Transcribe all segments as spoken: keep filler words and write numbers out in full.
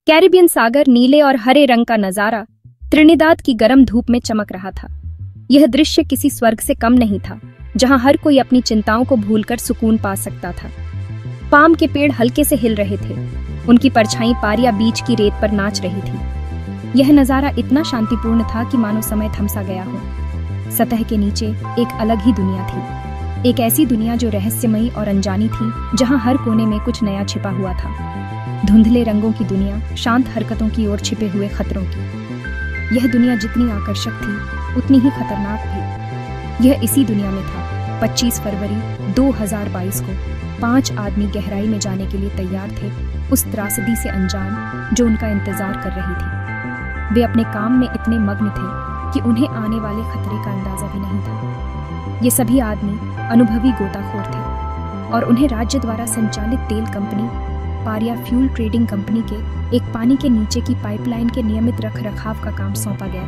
Caribbean सागर नीले और हरे रंग का नजारा त्रिनिदाद की गर्म धूप में चमक रहा था। यह दृश्य किसी स्वर्ग से कम नहीं था, जहां हर कोई अपनी चिंताओं को भूलकर सुकून पा सकता था। पाम के पेड़ हल्के से हिल रहे थे, उनकी परछाई पारिया बीच की रेत पर नाच रही थी। यह नजारा इतना शांतिपूर्ण था कि मानो समय थमसा गया हो। सतह के नीचे एक अलग ही दुनिया थी, एक ऐसी दुनिया जो रहस्यमयी और अनजानी थी, जहां हर कोने में कुछ नया छिपा हुआ था। धुंधले रंगों की दुनिया, शांत हरकतों की ओर छिपे हुए खतरों की। यह दुनिया जितनी आकर्षक थी उतनी ही खतरनाक भी। यह इसी दुनिया में था। पच्चीस फरवरी दो हज़ार बाईस को पांच आदमी गहराई में जाने के लिए तैयार थे, उस त्रासदी से अनजान जो उनका इंतजार कर रही थी। वे अपने काम में इतने मग्न थे कि उन्हें आने वाले खतरे का अंदाजा भी नहीं था। ये सभी आदमी अनुभवी गोताखोर थे और उन्हें राज्य द्वारा संचालित तेल कंपनी पारिया फ्यूल ट्रेडिंग कंपनी के एक पानी के नीचे की पाइपलाइन के नियमित रखरखाव का काम सौंपा गया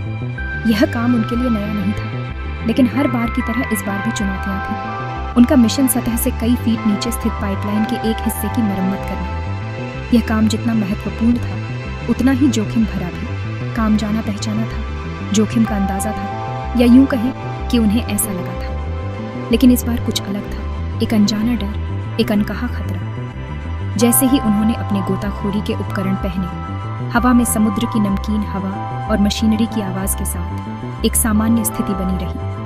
था। यह काम उनके लिए नया नहीं था, लेकिन हर बार की तरह इस बार भी चुनौतियां थीं। उनका मिशन सतह से कई फीट नीचे स्थित पाइपलाइन के एक हिस्से की मरम्मत करना। यह काम जितना महत्वपूर्ण था उतना ही जोखिम भरा भी। काम जाना पहचाना था, जोखिम का अंदाजा था, या यूं कहें कि उन्हें ऐसा लगा था। लेकिन इस बार कुछ अलग था, एक अनजाना डर, एक अनकहा खतरा। जैसे ही उन्होंने अपने गोताखोरी के उपकरण पहने, हवा में समुद्र की नमकीन हवा और मशीनरी की आवाज के साथ एक सामान्य स्थिति बनी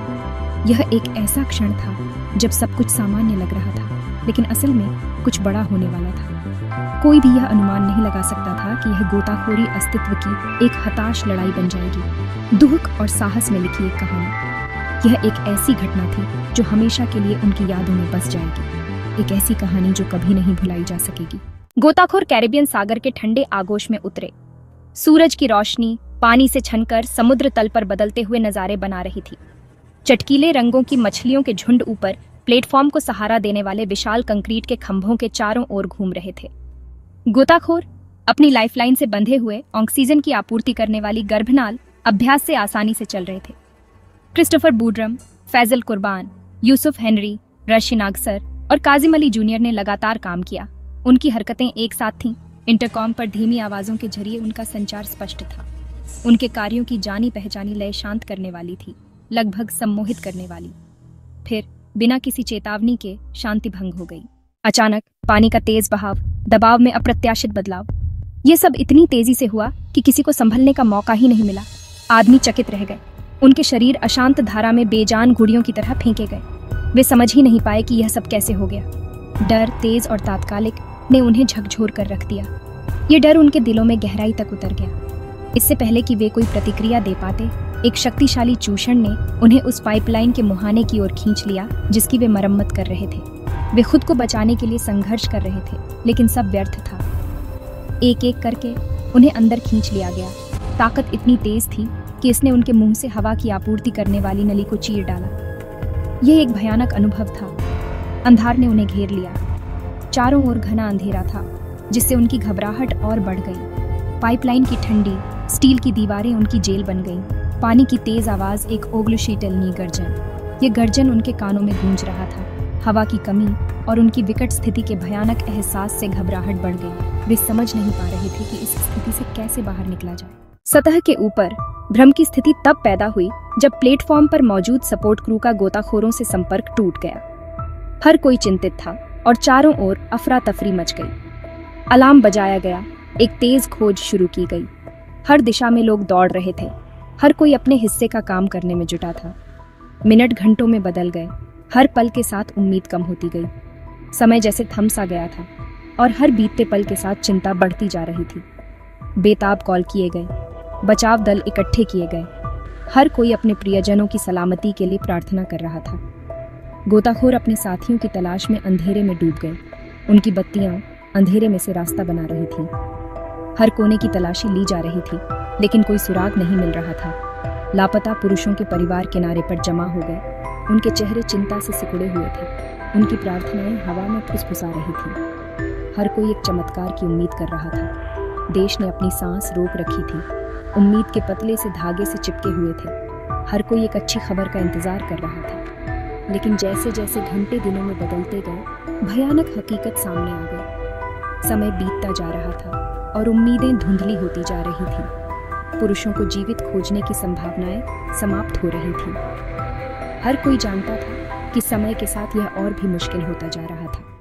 रही। यह एक ऐसा क्षण था जब सब कुछ सामान्य लग रहा था, लेकिन असल में कुछ बड़ा होने वाला था। कोई भी यह अनुमान नहीं लगा सकता था कि यह गोताखोरी अस्तित्व की एक हताश लड़ाई बन जाएगी, दुख और साहस में लिखी एक कहानी। यह एक ऐसी घटना थी जो हमेशा के लिए उनकी यादों में बस जाएगी, एक ऐसी कहानी जो कभी नहीं भुलाई जा सकेगी। गोताखोर कैरिबियन सागर के ठंडे आगोश में उतरे। सूरज की रोशनी पानी से छनकर समुद्र तल पर बदलते हुए नजारे बना रही थी। चटकीले रंगों की मछलियों के झुंड ऊपर प्लेटफॉर्म को सहारा देने वाले विशाल कंक्रीट के खंभों के चारों ओर घूम रहे थे। गोताखोर अपनी लाइफलाइन से बंधे हुए ऑक्सीजन की आपूर्ति करने वाली गर्भनाल अभ्यास से आसानी से चल रहे थे। क्रिस्टोफर बूड्रम, फैजल कुर्बान, यूसुफ हेनरी, रशी नागसर और काजिम अली जूनियर ने लगातार काम किया। उनकी हरकतें एक साथ थीं। इंटरकॉम पर धीमी आवाजों के जरिए उनका संचार स्पष्ट था। उनके कार्यों की जानी पहचानी लय शांत करने वाली थी, लगभग सम्मोहित करने वाली। फिर बिना किसी चेतावनी के शांति भंग हो गई। अचानक पानी का तेज बहाव, दबाव में अप्रत्याशित बदलाव, ये सब इतनी तेजी से हुआ कि किसी को संभलने का मौका ही नहीं मिला। आदमी चकित रह गए। उनके शरीर अशांत धारा में बेजान गुड़ियों की तरह फेंके गए। वे समझ ही नहीं पाए कि यह सब कैसे हो गया। डर तेज और तात्कालिक ने उन्हें झकझोर कर रख दिया। ये डर उनके दिलों में गहराई तक उतर गया। इससे पहले कि वे कोई प्रतिक्रिया दे पाते, एक शक्तिशाली चूषण ने उन्हें उस पाइपलाइन के मुहाने की ओर खींच लिया जिसकी वे मरम्मत कर रहे थे। वे खुद को बचाने के लिए संघर्ष कर रहे थे, लेकिन सब व्यर्थ था। एक एक करके उन्हें अंदर खींच लिया गया। ताकत इतनी तेज थी कि इसने उनके मुंह से हवा की आपूर्ति करने वाली नली को चीर डाला। यह एक भयानक अनुभव था। अंधार ने उन्हें घेर लिया। चारों ओर घना अंधेरा था, जिससे उनकी घबराहट और बढ़ गई। पाइपलाइन की ठंडी स्टील की दीवारें उनकी जेल बन गईं। पानी की तेज आवाज एक ओग्लुशीटलनी गर्जन। ये गर्जन उनके कानों में गूंज रहा था। हवा की कमी और उनकी विकट स्थिति के भयानक एहसास से घबराहट बढ़ गई। वे समझ नहीं पा रहे थे कि इस स्थिति से कैसे बाहर निकला जाए। सतह के ऊपर भ्रम की स्थिति तब पैदा हुई जब प्लेटफॉर्म पर मौजूद सपोर्ट क्रू का गोताखोरों से संपर्क टूट गया। हर कोई चिंतित था और चारों ओर अफरा तफरी मच गई। अलार्म बजाया गया। एक तेज खोज शुरू की गई। हर दिशा में लोग दौड़ रहे थे। हर कोई अपने हिस्से का काम करने में जुटा था। मिनट घंटों में बदल गए। हर पल के साथ उम्मीद कम होती गई। समय जैसे थम सा गया था और हर बीतते पल के साथ चिंता बढ़ती जा रही थी। बेताब कॉल किए गए। बचाव दल इकट्ठे किए गए। हर कोई अपने प्रियजनों की सलामती के लिए प्रार्थना कर रहा था। गोताखोर अपने साथियों की तलाश में अंधेरे में डूब गए। उनकी बत्तियां अंधेरे में से रास्ता बना रही थीं। हर कोने की तलाशी ली जा रही थी, लेकिन कोई सुराग नहीं मिल रहा था। लापता पुरुषों के परिवार किनारे पर जमा हो गए। उनके चेहरे चिंता से सिकुड़े हुए थे। उनकी प्रार्थनाएं हवा में फुसफुसा रही थीं। हर कोई एक चमत्कार की उम्मीद कर रहा था। देश ने अपनी सांस रोक रखी थी। उम्मीद के पतले से धागे से चिपके हुए थे। हर कोई एक अच्छी खबर का इंतजार कर रहा था। लेकिन जैसे जैसे घंटे दिनों में बदलते गए, भयानक हकीकत सामने आ गई। समय बीतता जा रहा था। और उम्मीदें धुंधली होती जा रही थीं। पुरुषों को जीवित खोजने की संभावनाएं समाप्त हो रही थीं। हर कोई जानता था कि समय के साथ यह और भी मुश्किल होता जा रहा था।